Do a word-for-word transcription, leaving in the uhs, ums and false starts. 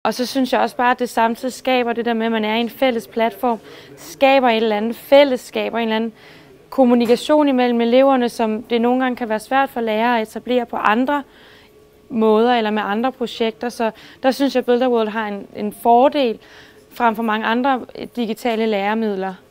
Og så synes jeg også bare, at det samtidig skaber det der med, at man er i en fælles platform, skaber et eller andet fællesskab og en eller anden kommunikation imellem eleverne, som det nogle gange kan være svært for lærere at etablere på andre måder eller med andre projekter. Så der synes jeg, at Builderworld har en, en fordel frem for mange andre digitale læremidler.